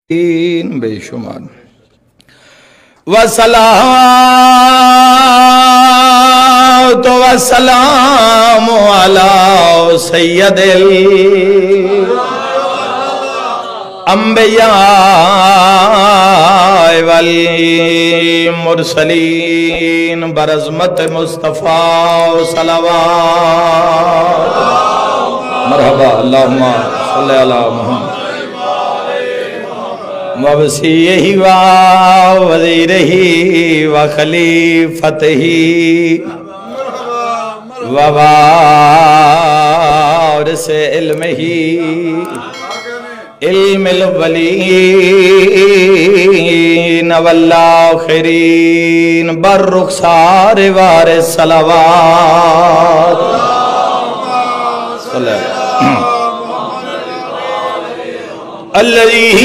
تین بے شمار وَصَلَاتُ وَسَلَامُ عَلَى سَيِّدِ الْأَنبِيَاءِ وَالْمُرْسَلِينَ بَرَزْمَتِ مصطفیٰ صلوات مرحبا اللہم صلی اللہ محمد وَوَسِيِّهِ وَوَزِيرِهِ وَخَلِيفَتِهِ وَوَارِثِ عِلْمِهِ علم الاولین والآخرین بررخسار وارث صلوات الذی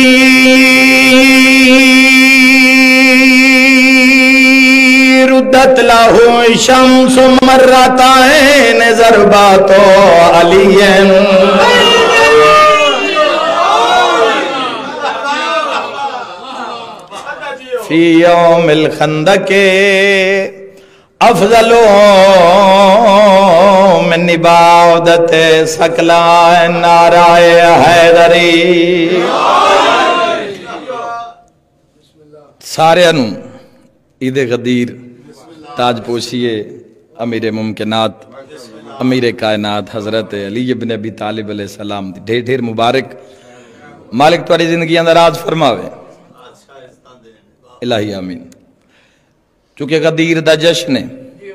ردت لہ شمس مرتين ضربات علی فی یوم الخندق افضل من عبادت سکلائن نعرہ حیدری سارے انہوں عید غدیر تاج پوشیے امیر ممکنات امیر کائنات حضرت علی ابن ابی طالب علیہ السلام ڈھیر ڈھیر مبارک مالک تواری زندگی اندر آج فرماوے الہی آمین چونکہ غدیر دا جشن ہے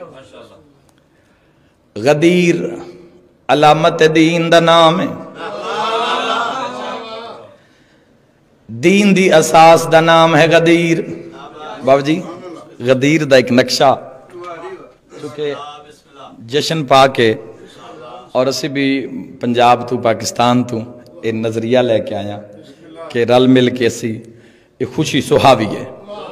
غدیر علامت دین دا نام ہے دین دی اساس دا نام ہے غدیر بابا جی غدیر دا ایک نقشہ چونکہ جشن پا کے اور اسی بھی پنجاب تو پاکستان تو ایک نظریہ لے کے آیا کہ رل مل کے اسی ایک خوشی سہاوی ہے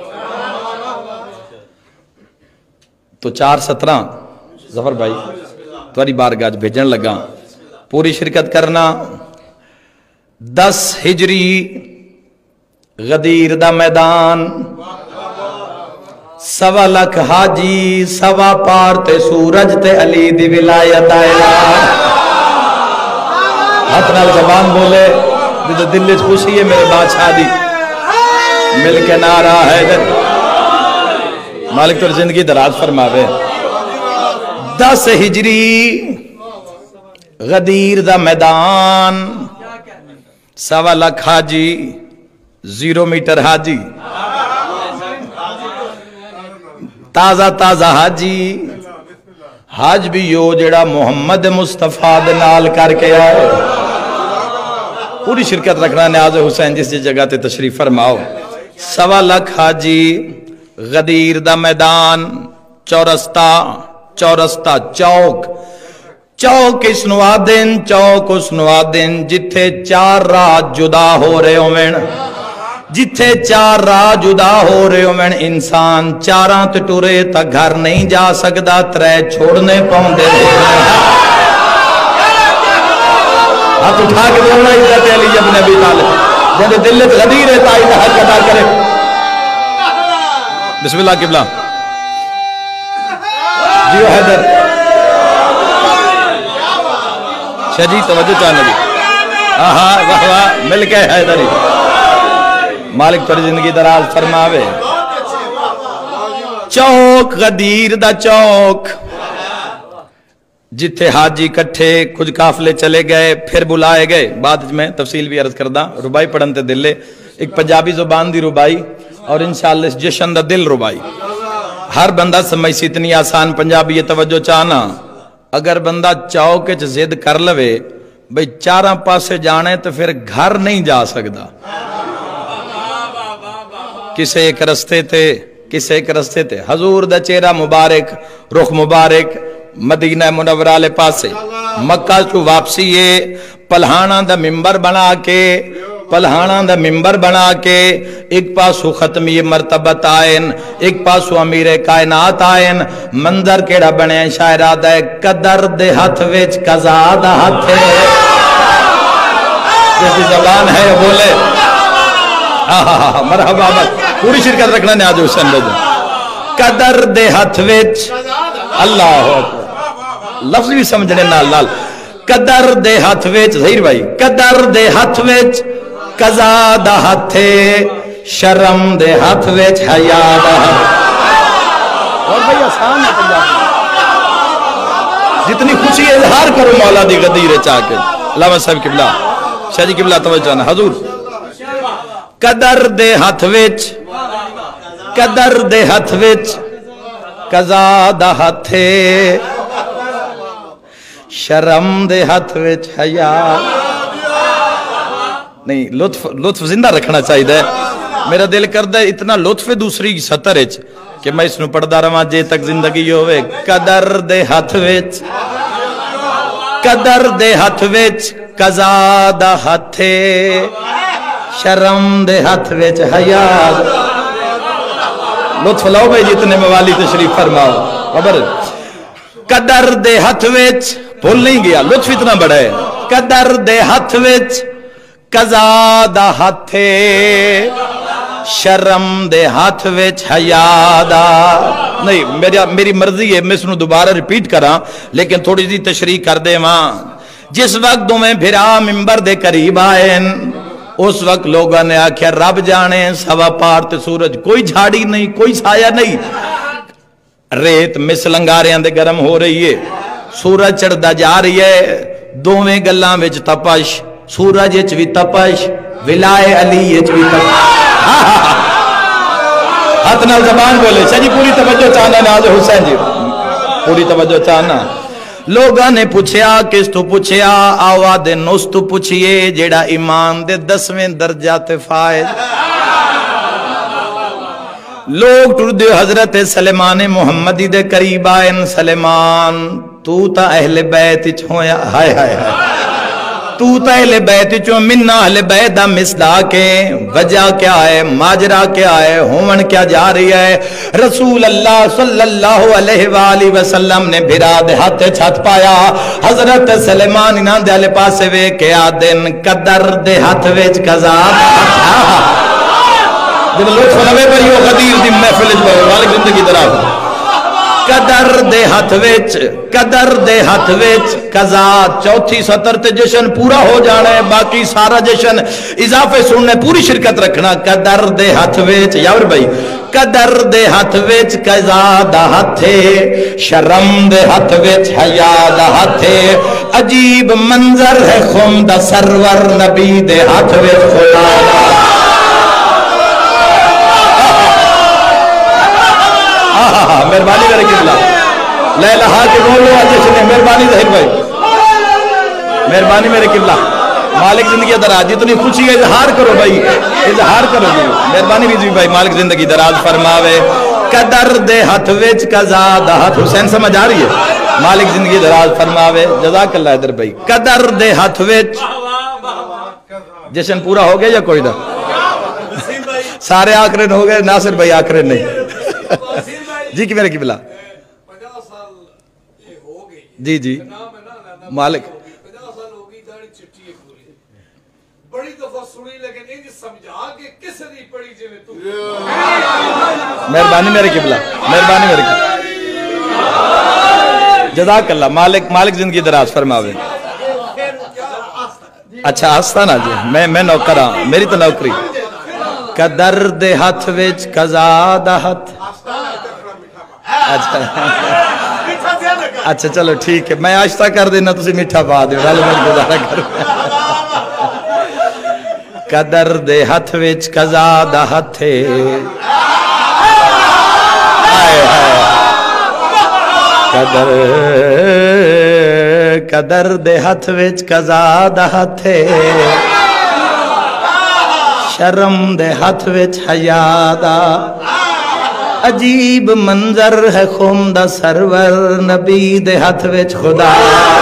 تو 4/17 ظفر بھائی تواری بارگاہ بھیجن لگا پوری شرکت کرنا 10 ہجری غدیر دا میدان 1.25 لاکھ حاجی 1.25 پار تے سورج تے علی دی ولایت آئلہ ہاتھ نال زبان بولے جو دل لچ خوشی ہے میرے بادشاہ دی مل کے نعرہ حیدر مالک تو زندگی دراز فرماوے 10 ہجری غدیر دا میدان 1.25 لاکھ حاجی 0 میٹر حاجی تازہ حاجی حاج بھی یو جڑا محمد مصطفیٰ دنال کر کے آئے پوری شرکت رکھنا نیاز حسین جس جگہ تے تشریف فرماؤ 1.25 لاکھ حاجی غدیر دا میدان چورستہ چوک اس نوادن چوک اس نوادن جتھے 4 راہ جدا ہو رہے ہومن جتھے 4 راہ جدا ہو رہے ہومن انسان 4 تے ٹورے تا گھر نہیں جا سکدا 3 چھوڑنے پاؤندے ہاتھ اٹھا کے بولنا عزت علی ابن ابی طالب جہاں دلت غدیر ہے تائی دا حق ادا کرے بسم اللہ قبلہ جیو حیدر شاہ جی توجہ چاہنے بھی واہ واہ مل کے حیدری مالک توری زندگی دراز فرماوے چوک غدیر دا چوک جتھے حاجی کٹھے کچھ قافلے چلے گئے پھر بلائے گئے بعد میں تفصیل بھی عرض کردہ ربائی پڑھنتے دلے ایک پنجابی زبان دی ربائی اور انشاءاللہ اس جشن دا دل ربائی ہر بندہ سمجھ سی اتنی آسان پنجابی یہ توجہ چاہنا اگر بندہ چوک چ زد کر لوے بھئی 4 پاسے جانے تو پھر گھر نہیں جا سکتا کسے ایک رستے تھے حضور دا چہرہ مبارک رخ مبارک مدینہ منورہ لے پاسے مکہ چو واپسی ہے پلہانہ دا ممبر بنا کے ایک پاسو ختمی مرتبت آئین ایک پاسو امیر کائنات آئین منظر کیڑا بنے شاعرہ دے قدر دے ہاتھ ویچ قضا دا ہاتھ ہے جیسی زبان ہے بولے مرحبا پوری شرکت رکھنا نیاز حسین بھائی قدر دے ہاتھ وچ اللہ لفظ بھی سمجھنے نال قدر دے ہاتھ وچ ظہیر بھائی قدر دے ہاتھ وچ قضا دا ہتھے شرم دے ہاتھ وچ حیا دا اور بھائی آسان ہے پنجابی جتنی خوشی اظہار کرو مولا دی غدیر چاہ کے علامہ صاحب قبلہ شاہ جی قبلہ توجہ نا حضور قدر دے ہاتھ وچ قدر دے ہاتھ وچ قضا دا ہتھے شرم دے ہاتھ وچ حیا نہیں لطف زندہ رکھنا چاہیے میرا دل کردہ اتنا لطف دوسری سطر ہے کہ میں اس نو پڑھدا رہاں جے تک زندگی ہوئے قدر دے ہاتھ وچ قدر دے ہاتھ وچ قضا دا ہتھے شرم دے ہاتھ وچ حیا لطف لاؤ بھائی جتنے موالی تشریف فرماؤ خبر قدر دے ہاتھ وچ بھول نہیں گیا لطف اتنا بڑا ہے قدر دے ہاتھ وچ قضا دا ہتھے شرم دے ہاتھ وچ حیا دا نہیں میری مرضی ہے میں اس نو دوبارہ ریپیٹ کراں لیکن تھوڑی سی تشریح کر دے ماں جس وقت دو میں بھرا ممبر دے قریب آئے اس وقت لوگوں نے آکھیا رب جانے سوا پار تے سورج کوئی جھاڑی نہیں کوئی سایہ نہیں ریت مثل انگاریاں دے گرم ہو رہی ہے سورج چڑھدا جا رہی ہے دوویں گلاں وچ تپش سورج وچ وی تپش ولائے علی وچ وی تپش ہاتھ نال زبان بولے شاہ جی پوری توجہ چاہنا ناز حسین جی پوری توجہ چاہنا لوگاں نے پوچھیا کس تو پوچھیا آواد نس تو پوچھئے جیڑا ایمان دے 10ویں درجہ تے فائد لوگ ٹر دیو حضرت سلیمان محمدی دے قریب آئین سلیمان تو تا اہل بیت چھویا ہائے ہائے ہائے تو تا اہل بیت چھو منہ اہل بیت دا مثلا کے وجہ کیا ہے ماجرہ کیا ہے ہومن کیا جا رہی ہے رسول اللہ صلی اللہ علیہ وآلہ وسلم نے بھرا دے ہاتھ چھت پایا حضرت سلیمان انہاں دے علیہ پاسے وے کیا دن قدر دے ہاتھ ویچ قضا جب لطف نوے پر یہ غدیر دی محفل پر والک زندگی دراب قدر دے ہاتھ ویچ قضا چوتھی سطر تے جشن پورا ہو جانا ہے باقی سارا جشن اضافے سننے پوری شرکت رکھنا قدر دے ہاتھ ویچ یاور بھائی قدر دے ہاتھ ویچ قضا دا ہتھے شرم دے ہاتھ ویچ حیا دا ہتھے عجیب منظر ہے خم دا سرور نبی دے ہاتھ ویچ خدا مہربانی میرے قبلہ لا الہ کے بولو آج جشن مہربانی ظاہر بھائی مہربانی میرے قبلہ مالک زندگی دراز جتنی خوشی ہے اظہار کرو بھائی اظہار کرو جی مہربانی رضوی بھائی مالک زندگی دراز فرماوے قدر دے ہاتھ وچ قضا دا ہاتھ حسین سمجھ آ رہی ہے مالک زندگی دراز فرماوے جزاک اللہ ادھر بھائی قدر دے ہاتھ وچ جشن پورا ہو گیا یا کوئی نہ سارے آکرن ہو گئے ناصر بھائی آکرن نہیں جی کی میرے قبلہ جی جی مالک مہربانی میرے قبلہ مہربانی میرے قبلہ جزاک اللہ مالک زندگی دراز فرماوے اچھا آستانہ جی میں نوکر ہاں میری تو نوکری قدر دے ہاتھ وچ قضا دا ہاتھ اچھا چلو ٹھیک ہے میں آشتہ کر دینا تسی میٹھا پا دیو رل مل گزارا کرو قدر دے ہاتھ وچ قضا دا ہتھے قدر دے ہاتھ وچ قضا دا ہتھے شرم دے ہاتھ وچ حیا دا عجیب منظر ہے خم دا سرور نبی دے ہاتھ وچ خدا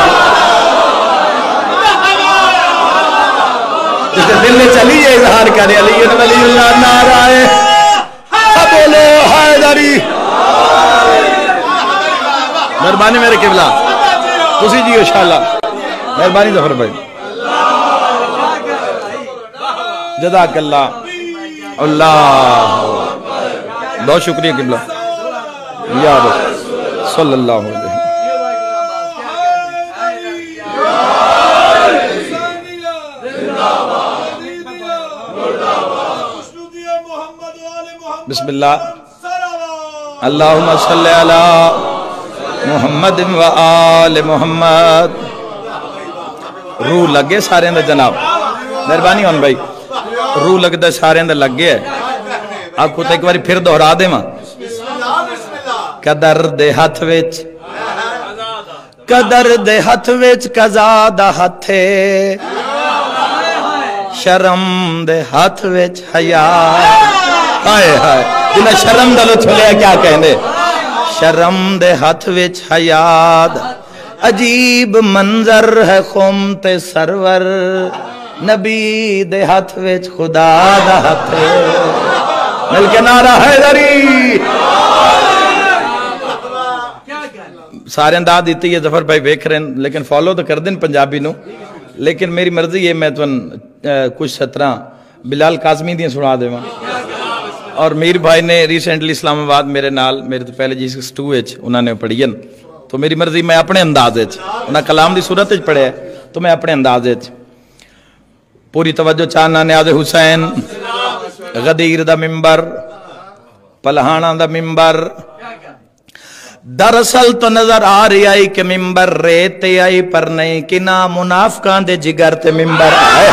جسے دل میں چلی ہے اظہار کرے علی ولی اللہ نعرہ بولو حیدری مہربانی میرے قبلہ تسی جی انشاءاللہ مہربانی ظفر بھائی جزاک اللہ अल्लाह, बहुत शुक्रिया किबला याद सल्लल्लाहु अलैहि। बिस्मिल्लाह, अल्लाहुम्मा सल्ली अला मुहम्मद व आले मुहम्मद। रूह लगे सारे दा जनाब, मेहरबानी होन भाई, रूह लगता सारे दा लग गया। आपको तो एक बार फिर दोहरा देवा। कदर दे हथ विच, कदर दे हथ विच कज़ा दा हथे, शर्म दे हथ विच हया। हाय हाय, बिना शर्म दा लुत्फ लिया क्या कहंदे। शर्म दे हथ विच हयाद, अजीब मंजर है खुम ते सरवर, नबी दे हथ विच खुदा दा हथ। मिलके नारा हैदरी। सारे दाद दी है, जफर भाई वेख रहे हैं, लेकिन फॉलो तो कर दें पंजाबी नू। लेकिन मेरी मर्जी है मैं तुम कुछ सतरा बिलाल काजमी दी सुना देवा। और मीर भाई ने रिसेंटली इस्लामाबाद मेरे नाल, मेरे तो पहले G62 उन्होंने पढ़ी है, तो मेरी मर्जी मैं अपने अंदाज उन्हें कलाम की सूरत पढ़िया, तो मैं अपने अंदाज पूरी तवज्जो चाहना। न्याज़ हुसैन गदीर दा मिंबर, पलहाना दा मिंबर, दरअसल तो नजर आ रही आई कि मिंबर रेत आई, पर नहीं कि ना मुनाफकां दे जिगर ते मिंबर।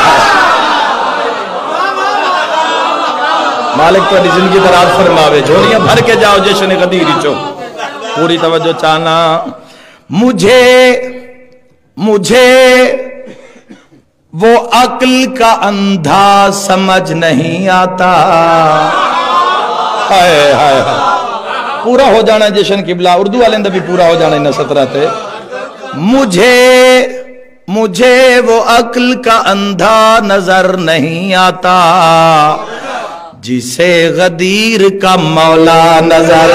मालिक तो जिंदगी दराज फरमावे, झोलियां भर के जाओ जश्न गदीर चो। पूरी तवज्जो चाहना। मुझे मुझे वो अक्ल का अंधा समझ नहीं आता। हाय हाय हाय, पूरा हो जाना जश्न किबला, उर्दू वाले भी पूरा हो जाना इन 17 ते। मुझे वो अक्ल का अंधा नजर नहीं आता, जिसे गदीर का मौला नजर।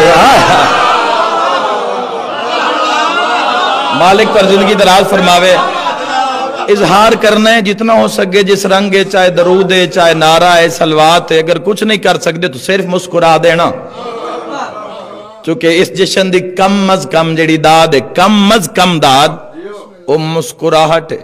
मालिक पर जिंदगी दराज फरमावे। इजहार करना है जितना हो सके, जिस रंग है, चाहे दरूद है, चाहे नारा है, सलवात है। अगर कुछ नहीं कर सकते तो सिर्फ मुस्कुरा देना, क्योंकि इस जश्न दी कम अज कम जड़ी दाद है, कम अज कम दाद वो मुस्कुराहट है।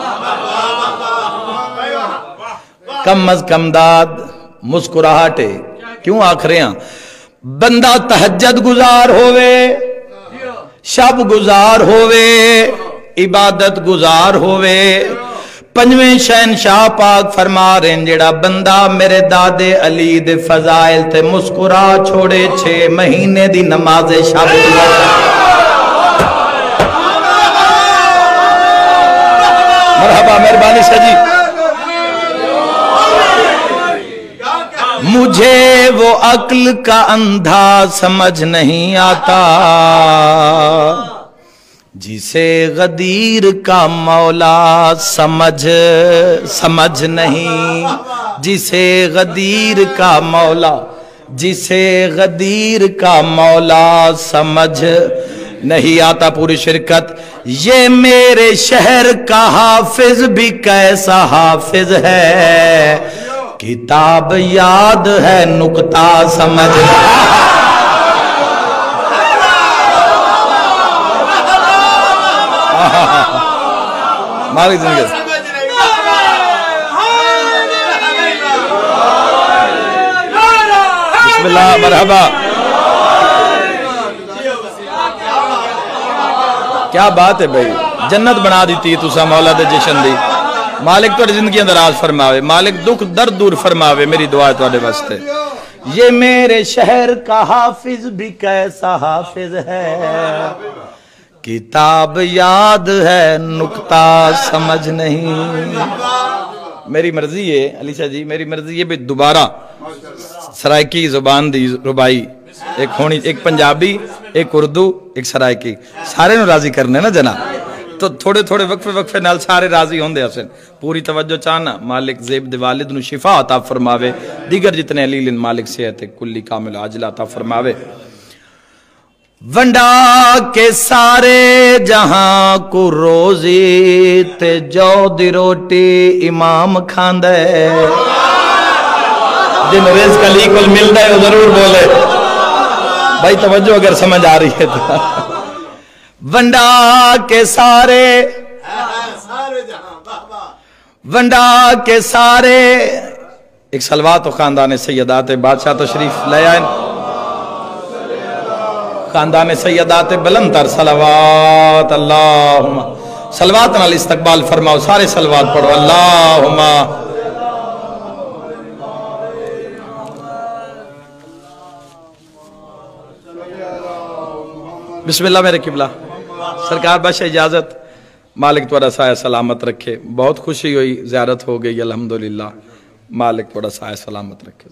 कम अज कम दाद मुस्कुराहट है। क्यों आख रहे हैं? बंदा तहज्जुद गुजार होवे, शब गुजार होवे, इबादत गुजार होवे, पंजवें शहनशाह पाक फरमा रहे हैं, जेड़ा बंदा मेरे दादे अली दे फजाइल ते मुस्कुरा छोड़े, 6 महीने दी नमाज शब। मरहबा, मेहरबानी से जी। मुझे वो अक्ल का अंधा समझ नहीं आता, जिसे गदीर का मौला समझ नहीं, जिसे गदीर का मौला, जिसे गदीर का मौला समझ नहीं आता। पूरी शिरकत। ये मेरे शहर का हाफिज भी कैसा हाफिज है, किताब याद है नुक्ता समझ। मालिक जिंदगी। बिस्मिल्लाह, मरहबा। क्या बात है भाई, जन्नत बना दी तुसा मौला दे जश्न दी। मालिक तो जिंदगी दराज फरमावे, मालिक दुख दर्द दूर फरमावे। मेरी दुआ है तुहाडे वास्ते। ये मेरे शहर का हाफिज भी कैसा हाफिज है, किताब याद है नुक्ता समझ नहीं। मेरी मर्जी है अली शाह जी, मेरी मर्जी है भी दोबारा सराइकी जुबान दी रुबाई एक होनी, एक पंजाबी, एक उर्दू, एक सराइकी, सारे नु राजी करने ना जना। तो थोड़े थोड़े वक्फे वक्फे नाल सारे राजी होंदे हसन। पूरी तवज्जो चाहना। मालिक ज़ेब दे वालिद नु शिफा अता फरमावे, दीगर जितने अलील मालिक सेहत कुल्ली कामिल आजिला अता फरमावे। वंडा के सारे जहां को रोजी ते जौ दी रोटी इमाम खांदे, जिन रिज़्क़ अली को मिलता है वो जरूर बोले। भाई तवज्जो अगर समझ आ रही है तो। वंडा के सारे, वंडा के सारे। एक सलवात खानदान सैयदात बादशाह तशरीफ ले आए। खानदान सैयदात बुलंदतर सलवात अल्लाहुम्मा, सलवात नाल इस्तकबाल फरमाओ। सारे सलवात पढ़ो। अल्लाहुम्मा बिस्मिल्लाह। मेरे किबला सरकार बख्श इजाजत, मालिक थोड़ा साया सलामत रखे। बहुत खुशी हुई, ज़ियारत हो गई अल्हम्दुलिल्लाह। मालिक थोड़ा साया सलामत रखे।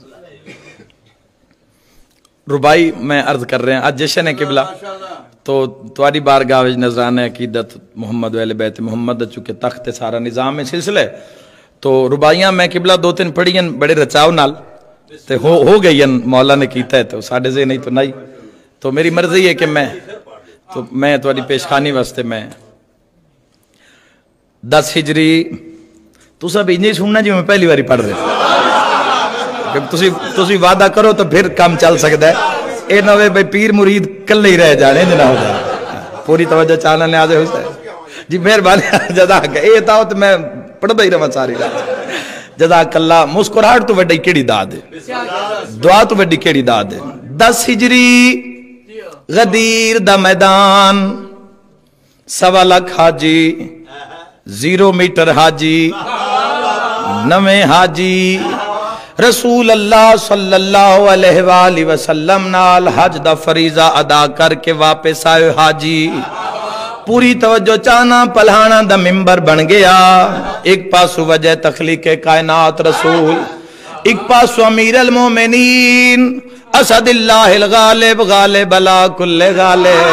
रुबाई में अर्ज कर रहे हैं, आज जश्न है किबला, तो तुम्हारी बारगाह विच नजराने अकीदत मुहम्मद वाले बैत मुहम्मद चुके तख्त सारा निज़ाम में सिलसिले। तो रुबाइयां मैं किबला 2-3 पढ़ियन बड़े रचाव नाल ते हो गई मौला ने कीता है, तो साढ़े से नहीं तो नहीं। तो मेरी मर्जी है कि मैं तुम्हारी पेशखानी वास्ते मैं 10 हिजरी तू सब इंज सुनना जी मैं पहली बारी पढ़ रहे। तुसी वादा करो तो फिर काम चल सकता है। ये ना वे भाई पीर मुरीद कल ही रह जाने ना हो जाए। पूरी तवज्जो चाहना ने आज जी मेहरबानी जज़ाक। ये तो मैं पढ़ता ही रहा सारी रात। जज़ाक अल्लाह। मुस्कुराहट तो वड्डी केड़ी दाद है, दुआ तो वड्डी केड़ी दाद है। 10 हिजरी गदीर दा मैदान, 1.25 लाख हाजी, 0 मीटर हाजी, 9 हाजी रसूल अल्लाह सल्लल्लाहु अलैहि वसल्लम नाल हज दा फरीजा अदा करके वापस आए हाजी। पूरी तवज्जो चाहना पलहाना दा मिंबर बन गया। एक पासो वजह तखलीक कायनात रसूल, एक पासो अमीर अल मोमिनीन असदिल्लाहिल गालिब गालिब अला कुल्ले गालिब।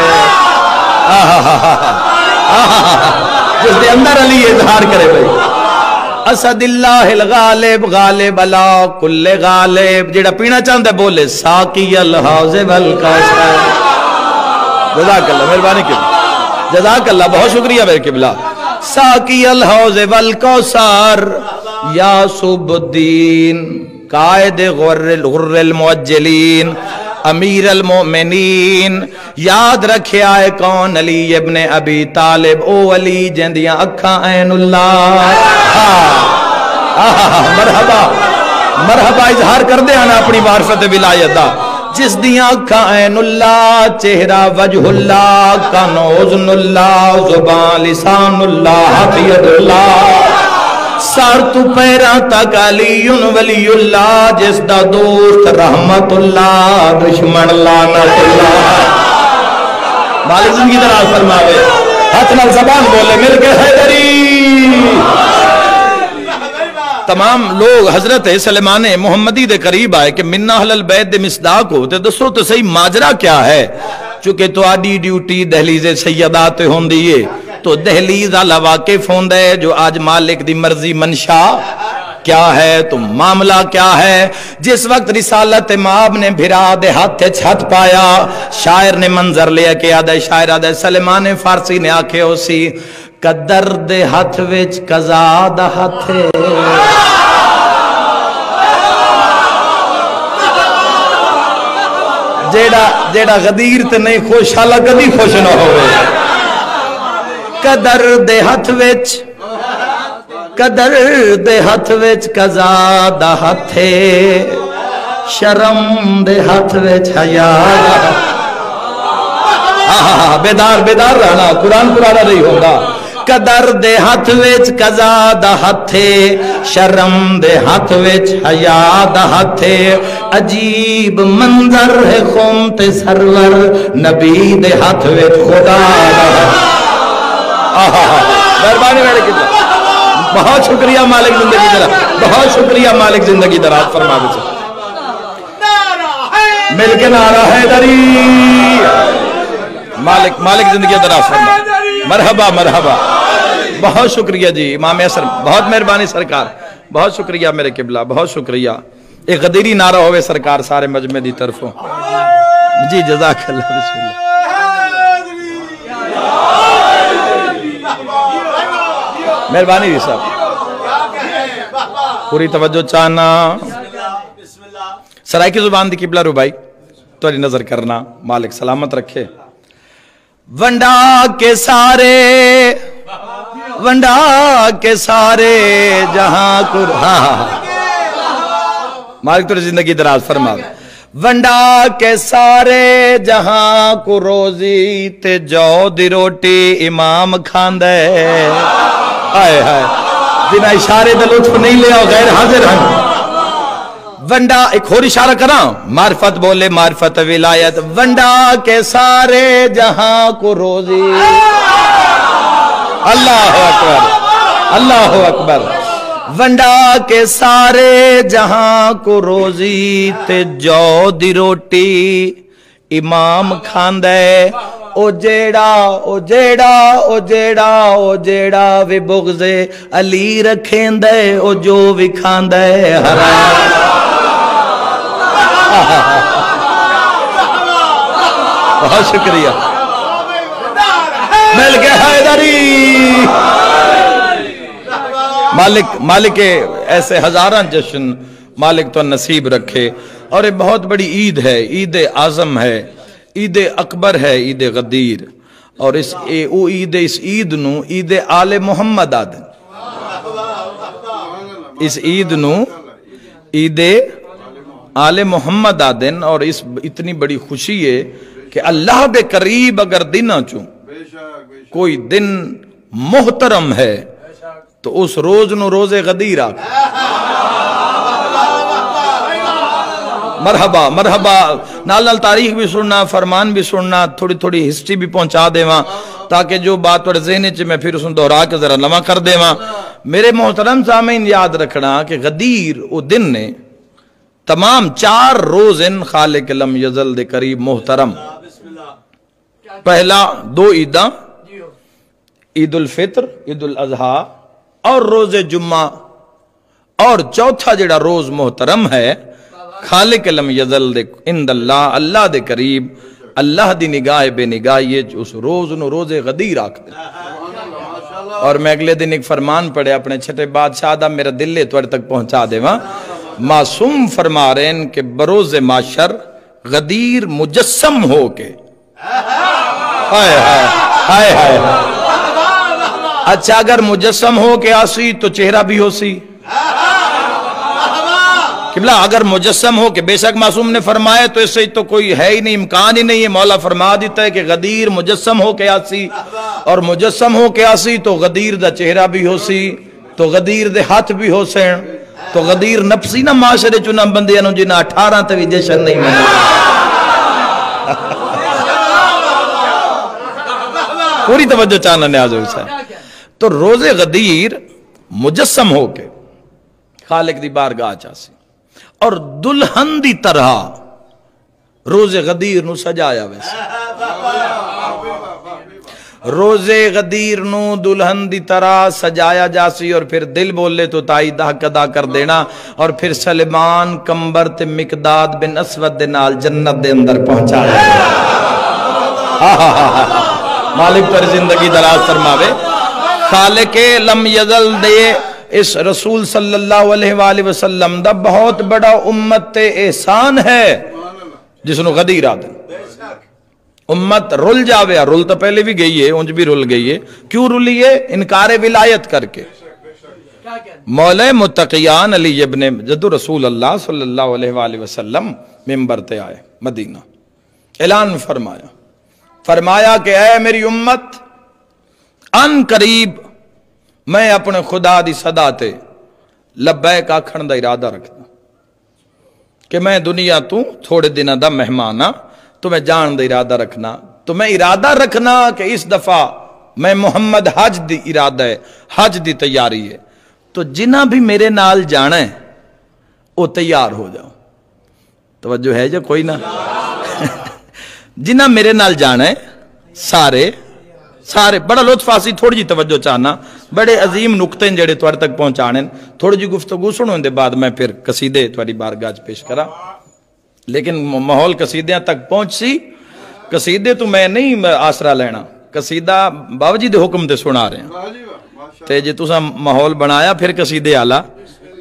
जिसके अंदर अली इजहार करे भाई, असदिल्लाहिल गालिब गालिब अला कुल्ले गालिब। जेड़ा पीना चाहता बोले साकियल हौज़ वल कौसर। जज़ाकल्लाह, मेहरबानी की जज़ाकल्लाह, बहुत शुक्रिया मेरे किबला। साकियल हौज़ वल कौसर या सुबुद्दीन कायद गुर्रिल मुअज्जलीन अमीर अल मोमिनीन। याद रखे आए कौन? अली इब्ने अबी तालिब। ओ अली जिंदियां अखा ऐनुल्लाह। मरहबा मरहबा इजहार कर दे आना अपनी मार्फत विलायत दा। जिस दियां अखा ऐनुल्लाह, चेहरा वजहुल्लाह, कानो उज़्नुल्लाह, ज़ुबान लिसानुल्लाह, हाथ यदुल्लाह, सर तू पैरा तक अलीयुन वलीयुल्लाह। जिसदा दोस्त रहमतुल्लाह, दुश्मन लानतुल्लाह। मालिक जिंदगी दराज फरमावे। हाथ नाल ज़बान बोले मिल के हैदरी। तमाम लोग हजरत सलेमान मुहम्मदी दे करीब आए कि मिन्ना अहलल बैत दे मिसदाक हो, ते दसो तो सही माजरा क्या है। चूंकि तुहाडी ड्यूटी दहलीज़ सैयदात होंदी है, तो दहलीज आला वाकिफ होंदा है जो आज मालिक दी मर्जी मनशा क्या है, तो मामला क्या है। जिस वक्त रिसालत माब ने भिरा दे हाथ छत पाया, शायर ने मंजर लिया के आदा शायर आदा सलेमान फारसी ने आखे उसी कदर दे हाथ विच कज़ा दा हाथे। जेड़ा गदीर ते नहीं खुश हाला कदी खुश ना होवे। कदर दे हथ विच, कदर दे हथ विच कज़ा दा हथे, शर्म दे हथ विच हया। बेदार बेदार रहना, कुरान पुराना नहीं होगा। कदर दे हथ विच कज़ा दा हथे, शर्म दे हथ विच हया दा हथे। अजीब मंजर है कौम ते सरवर, नबी दे हथ विच खुदा दा। मेहरबानी मेरे की बहुत शुक्रिया मालिक जिंदगी दराज, बहुत शुक्रिया मालिक जिंदगी दराज फरमावे। मिलके नारा हैदरी। मालिक मालिक जिंदगी दराज फरमा। मरहबा मरहबा, बहुत शुक्रिया जी इमाम असर, बहुत मेहरबानी सरकार, बहुत शुक्रिया मेरे किबला, बहुत शुक्रिया। एक गदीरी नारा होवे सरकार सारे मजमे दी तरफों जी। जज़ाकल्लाह। बिस्मिल्लाह। मेहरबानी जी साहब, पूरी तवज्जो चाहना। सराय की जुबान दी किबला रुबाई तुहारी नजर करना, मालिक सलामत रखे। वंडा के सारे जहां को, मालिक तुझे जिंदगी दराज फरमा। वंडा के सारे जहां को रोजी ते जौ दी रोटी इमाम खांदा है। आए हाय बिना इशारे दा लुत्फ नहीं लिया, गैर हाजिर हैं। वंडा एक और इशारा करा, मार्फत बोले मार्फत विलायत। वंडा के सारे जहां को रोजी, अल्लाह अकबर अल्लाह अकबर। वंडा के सारे जहां को रोजी ते जौ दी रोटी इमाम खांदा है। ओ जेड़ा वे बुग़्ज़े अली रखेंदा है, ओ जो भी खांदा है हराम। बहुत शुक्रिया, मिल गया हैदरी। मालिक ऐसे हजारों जश्न मालिक तो नसीब रखे। और ये बहुत बड़ी ईद है, ईद आज़म है, ईद अकबर है, ईद गदीर। और इस ईद नू ईद आले मुहम्मद आदन, इस ईद नू ईद आले मुहम्मद आदन। और इस इतनी बड़ी खुशी है कि अल्लाह के करीब अगर दिन चू कोई दिन मोहतरम है तो उस रोज नु रोजे गदीर आख। मरहबा मरहबा। नाल नाल तारीख भी सुनना, फरमान भी सुनना, थोड़ी थोड़ी हिस्ट्री भी पहुंचा देवा, ताकि जो बात थोड़े ज़हन च मैं फिर उसको दोहरा के जरा नवा कर देवा। मेरे मोहतरम सामीन याद रखना कि गदीर वो दिन ने तमाम 4 रोज इन खालिक लम यज़ल दे करीब मोहतरम। पहला 2 ईदा, ईद उल फित्र, ईद उल अज़हा और रोजे जुम्मा। और चौथा जेड़ा रोज मोहतरम है खालिक लम यज़ल दे इंदल्लाह, अल्लाह दे करीब, अल्लाह दी निगाह बेनिगाह, ये उस रोज नु रोजे गदीर आखदे। और मैं अगले दिन एक फरमान पढ़े अपने छठे बादशाह दा, मेरा दिल तुहाडे तक पहुंचा देवा। मासूम फरमा रहे हैं कि बरोज़े माशर गदीर मुजस्सम हो के, हाय हाय हाय हाय। अच्छा अगर मुजस्सम हो के आसी तो चेहरा भी होसी किबला। अगर मुजस्सम हो के, बेशक मासूम ने फरमाया तो इससे तो कोई है ही नहीं, इम्कान ही नहीं है। मौला फरमा देता है कि गदीर मुजस्सम हो के आसी, और मुजस्सम हो के आसी तो गदीर दा चेहरा भी होसी, तो गदीर दे हाथ भी होसन, तो गदीर नफसी ना माशरे चुना बंदियां नु जिन्हां 18 ते भी जश्न नहीं मनाया। पूरी तवज्जो चाहना न्याज हो सा। तो रोजे गदीर मुजस्सम होके खालिक दी बारगाह चासी, और दुल्हन दी तरह रोजे गदीर नु सजाया। वैसे रोजे गदीर नु दुल्हन दी तरह सजाया जासी, और फिर दिल बोले तो ताई दा हक अदा कर देना। और फिर सलमान कंबर ते मिकदाद बिन असवद दे नाल जन्नत दे अंदर पहुंचाया। मालिक पर जिंदगी दराज फरमावे। खालिके लम यज़ल दे इस रसूल सल्लल्लाहु अलैहि वसल्लम दा बहुत बड़ा उम्मत ते एहसान है जिसनु गदीर आदन। उम्मत रुल जावे, रुल तो पहले भी गई है, उंज भी रुल गई है। क्यों रुली है? इनकार विलायत करके। मौला मुत्तकियान अली इब्ने जद्दु रसूल अल्लाह सल्लल्लाहु अलैहि वसल्लम मिंबर ते आए मदीना, ऐलान फरमाया कि ऐ मेरी उम्मत, अन करीब मैं अपने खुदा दी सदा ते लब्बैक आखण दा इरादा रखदा कि मैं दुनिया तू थोड़े दिनों दा मेहमान हाँ, तुम्हें जान दा इरादा रखना। तुम्हें इरादा रखना कि इस दफा मैं मोहम्मद हज दी इरादा है, हज दी तैयारी है, तो जिन्ना भी मेरे नाल जाना है वो तैयार हो जाओ। तवज्जो है जो कोई ना जिन्ना मेरे नाल जाना है सारे सारे बड़ा लुत्फासी। थोड़ी जी तवज्जो चाहना, बड़े अजीम नुकते जेड़े तुहाडे तक पहुंचाने। थोड़ी जी गुफ्तगू सुनने के बाद मैं फिर कसीदे तुहाडी बारगाह च पेश करा। लेकिन माहौल कसीदियां तक पहुंची, कसीदे तो मैं नहीं आसरा लेना, कसीदा बाबा जी दे हुक्म ते सुना रहे हैं। ते जे तुसा माहौल बनाया फिर कसीदे आला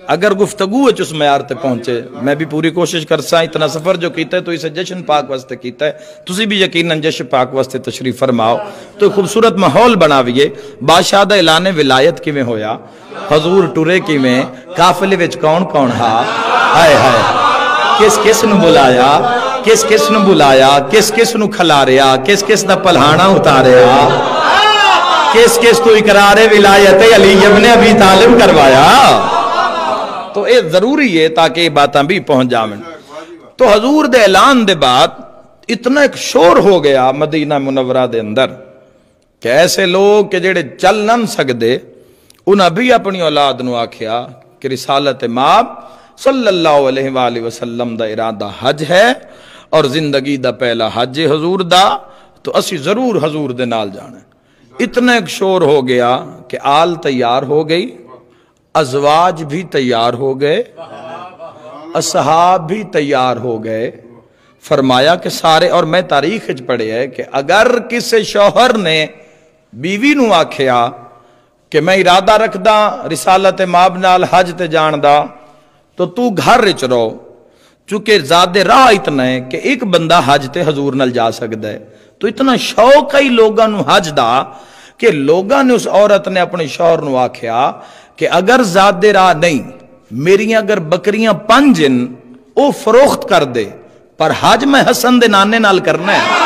اگر گفتگو اس معیار تے پہنچے میں بھی پوری کوشش کرسا اتنا سفر جو کیتا ہے تو اسے جشن پاک واسطے کیتا ہے تسی بھی یقیناً جشن پاک واسطے تشریف فرماؤ تو خوبصورت ماحول بناویے بادشاہ دا اعلان ولایت کیویں ہویا حضور ٹرے کیویں قافلے وچ کون کون ہا ہائے ہائے کس کس نو بلایا کس کس نو بلایا کس کس نو کھلاریا کس کس دا پلہانا اتاریا کس کس تو اقرار ولایت علی ابن ابی طالب کروایا تو اے ضروری ہے تاکہ یہ باتاں بھی پہنچ جائیں تو حضور دے اعلان دے بعد اتنا ایک شور ہو گیا مدینہ منورہ دے اندر کہ ایسے لوگ کہ جڑے چل نہ سکدے انہاں بھی اپنی اولاد نو آکھیا کہ رسالت ماب صلی اللہ علیہ وآلہ وسلم دا ارادہ حج ہے اور زندگی دا پہلا حج حضور دا تو اسی ضرور حضور دے نال جانا ہے اتنا ایک شور ہو گیا کہ آل تیار ہو گئی ازواج بھی تیار ہو گئے اصحاب بھی تیار ہو گئے فرمایا کہ سارے اور میں تاریخ پڑھے ہے کہ اگر کسی شوہر نے بیوی نو آکھیا کہ میں ارادہ رکھ دا رسالت ماب نال حج تے جان دا تو گھر رچ رہو چونکہ زیادہ راہ اتنا ہے کہ ایک بندہ حج تے حضور نال جا سکتا ہے تو اتنا شوق ہی لوگاں نو حج دا کہ لوگاں نے اس عورت نے اپنے شوہر نو آکھیا کہ اگر زیادہ راہ نہیں میری اگر بکریاں 5 او فروخت کر دے پر حج میں حسن دے نانے نال کرنا ہے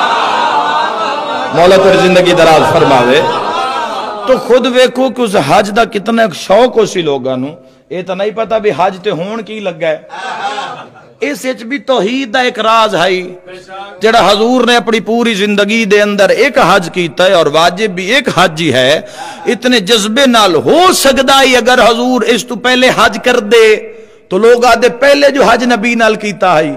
مولا تیری زندگی دراز فرماوے تو خود ویکھو کہ اس حج دا کتنا ایک شوق ہو سی لوگاں نو یہ تو نہیں پتا بھی حج تے ہون کی لگ گئے اس اچ بھی توحید دا ایک راز ہے جڑا حضور نے اپنی پوری زندگی دے اندر ایک حج کیتا ہے اور واجب بھی ایک حج ہی ہے اتنے جذبے نال ہو سکدا ہے اگر حضور اس تو پہلے حج کر دے تو لوگ آدھے پہلے جو حج نبی نال کیتا ہے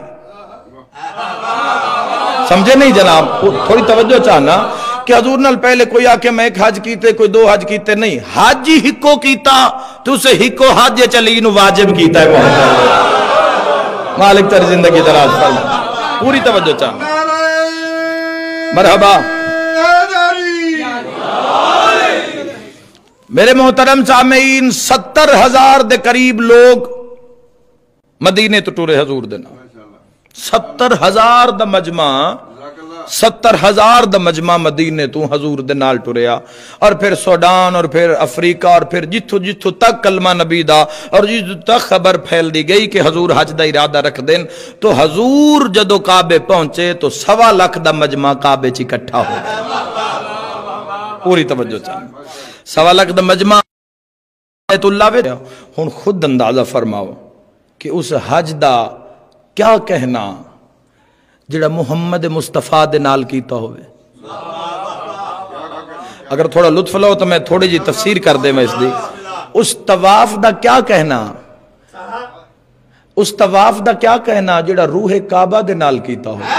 سمجھے نہیں جناب تھوڑی توجہ چاہنا کہ حضور نال پہلے کوئی آکے میں ایک حج کیتے کوئی 2 حج کیتے نہیں حج ہی ہکو کیتا تو اسے ہکو حج چلی نو واجب کیتا ہے مالک تیری زندگی دراز فرما پوری توجہ چاہنا مرحبا میرے محترم سامعین 70,000 دے قریب لوگ مدینے تو ٹورے حضور دینا 70,000 دا مجمع 70,000 دا مجمع مدینے تو حضور دے نال ٹریا اور پھر سوڈان اور پھر افریقہ اور پھر جتھو تک کلمہ نبی دا اور جتھو تک خبر پھیل دی گئی کہ حضور حج دا ارادہ رکھ دیں تو حضور جدو کعبے پہنچے تو 1.25 لاکھ دا مجمع کعبے چ اکٹھا ہو گیا پوری توجہ چاہیے 1.25 لاکھ دا مجمع بیت اللہ وے ہن خود اندازہ فرماؤ کہ اس حج دا کیا کہنا جڑا محمد مصطفیٰ دے نال کیتا ہوئے اگر تھوڑا لطف لو تو میں تھوڑی جی تفسیر کر دے میں اس دی اس طواف دا کیا کہنا اس طواف دا کیا کہنا جڑا روح کعبہ دے نال کیتا ہوئے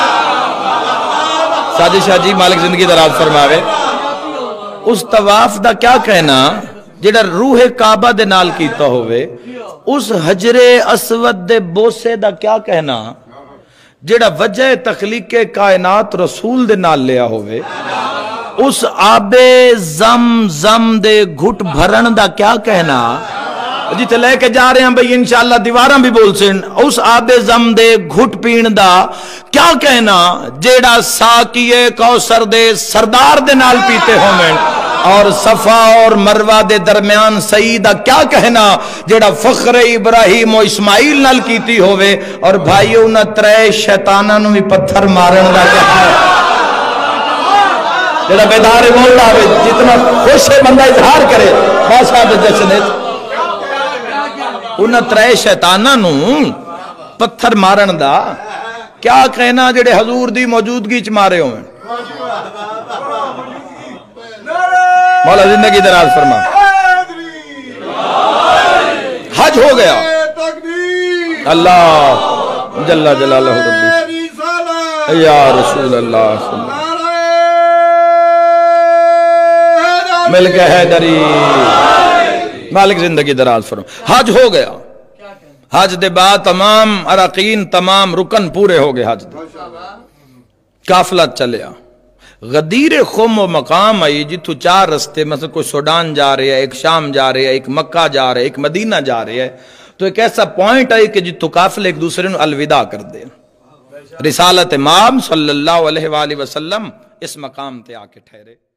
ساجد شاہ جی مالک زندگی دراز فرماوے اس طواف دا کیا کہنا جڑا روح کعبہ دے نال کیتا ہوئے اس حجر اسود دے بوسے دا کیا کہنا جڑا وجہ تخلیق کائنات رسول دے نال لیا ہوئے اس آب زم دے گھٹ بھرن دا کیا کہنا جیتے لے کے جا رہے ہیں بھئی انشاءاللہ دیواراں بھی بول سن اس آب زم دے گھٹ پین دا کیا کہنا جڑا ساکیے کوثر دے سردار دے نال پیتے ہوئے اور صفا اور مروہ دے درمیان سیدہ کیا کہنا جڑا فخر ابراہیم و اسماعیل نال کیتی ہوئے اور بھائیوں نہ 3 شیطانہ نو بھی پتھر مارن دا کیا ہے جڑا بیدار مولا ہوئے جتنا خوش ہے بندہ اظہار کرے بادشاہ دے جشن انہ 3 شیطانہ نو پتھر مارن دا کیا کہنا جڑے حضور دی موجودگی چ مارے ہوئے مولا زندگی دراز فرما حج ہو گیا اللہ جل جلالہ ربی یا رسول اللہ مل کے حیدری مالک زندگی دراز فرما حج ہو گیا حج دے بعد تمام اراکین تمام رکن پورے ہو گئے حج دے قافلہ چلیا غدیر خم و مقام ہے جتو چار رستے، مثلا کوئی سوڈان جا رہے ہے، ایک شام جا رہے ہے، ایک مکہ جا رہے ہے، ایک مدینہ جا رہے ہے، تو ایک ایسا پوائنٹ ہے کہ جتو قافلے ایک دوسرے نو الوداع کر دے۔ رسالت امام صلی اللہ علیہ وآلہ وسلم اس مقام تے آ کے ٹھہرے۔